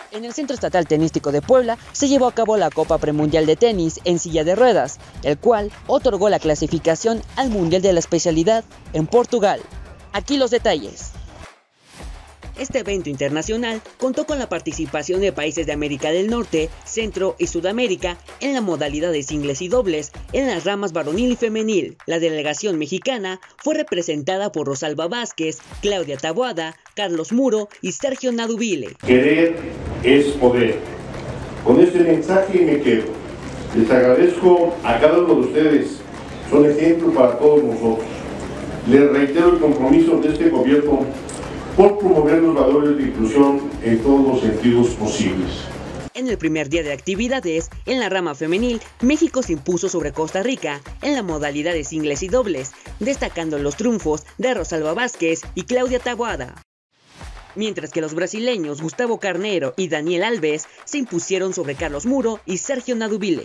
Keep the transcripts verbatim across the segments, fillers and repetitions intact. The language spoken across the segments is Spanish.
En el Centro Estatal Tenístico de Puebla se llevó a cabo la Copa Premundial de Tenis en silla de ruedas, el cual otorgó la clasificación al Mundial de la especialidad en Portugal. Aquí los detalles. Este evento internacional contó con la participación de países de América del Norte, Centro y Sudamérica en la modalidad de singles y dobles en las ramas varonil y femenil. La delegación mexicana fue representada por Rosalba Vázquez, Claudia Taboada, Carlos Muro y Sergio Nadubile. Querer es poder. Con este mensaje me quedo. Les agradezco a cada uno de ustedes. Son ejemplo para todos nosotros. Les reitero el compromiso de este gobierno por promover los valores de inclusión en todos los sentidos posibles. En el primer día de actividades, en la rama femenil, México se impuso sobre Costa Rica en la modalidad de singles y dobles, destacando los triunfos de Rosalba Vázquez y Claudia Taboada. Mientras que los brasileños Gustavo Carneiro y Daniel Alves se impusieron sobre Carlos Muro y Sergio Nadubile.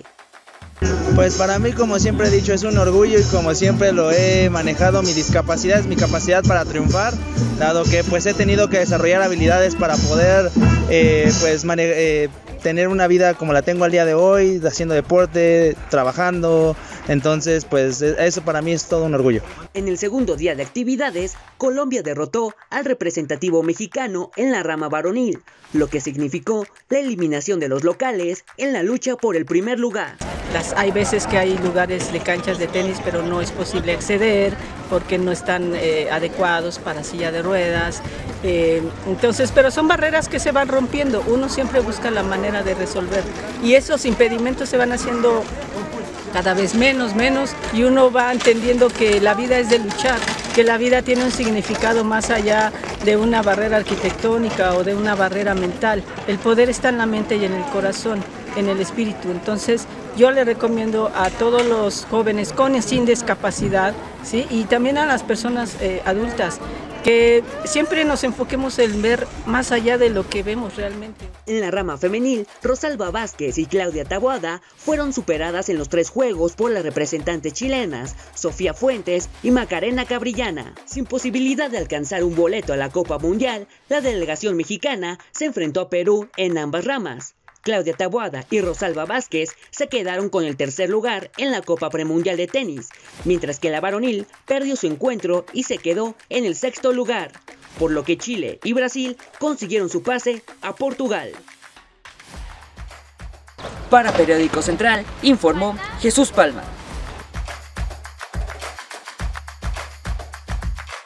Pues para mí, como siempre he dicho, es un orgullo y como siempre lo he manejado, mi discapacidad es mi capacidad para triunfar, dado que pues he tenido que desarrollar habilidades para poder eh, pues eh, tener una vida como la tengo al día de hoy, haciendo deporte, trabajando, entonces pues eso para mí es todo un orgullo. En el segundo día de actividades, Colombia derrotó al representativo mexicano en la rama varonil, lo que significó la eliminación de los locales en la lucha por el primer lugar. Las, hay veces que hay lugares de canchas de tenis, pero no es posible acceder porque no están eh, adecuados para silla de ruedas. Eh, entonces, pero son barreras que se van rompiendo. Uno siempre busca la manera de resolver y esos impedimentos se van haciendo cada vez menos, menos y uno va entendiendo que la vida es de luchar, que la vida tiene un significado más allá de una barrera arquitectónica o de una barrera mental. El poder está en la mente y en el corazón, en el espíritu. Entonces yo le recomiendo a todos los jóvenes con y sin discapacidad, ¿sí? Y también a las personas eh, adultas, que siempre nos enfoquemos en ver más allá de lo que vemos realmente. En la rama femenil, Rosalba Vázquez y Claudia Taboada fueron superadas en los tres juegos por las representantes chilenas, Sofía Fuentes y Macarena Cabrillana. Sin posibilidad de alcanzar un boleto a la Copa Mundial, la delegación mexicana se enfrentó a Perú en ambas ramas. Claudia Taboada y Rosalba Vázquez se quedaron con el tercer lugar en la Copa Premundial de Tenis, mientras que la varonil perdió su encuentro y se quedó en el sexto lugar, por lo que Chile y Brasil consiguieron su pase a Portugal. Para Periódico Central, informó Jesús Palma.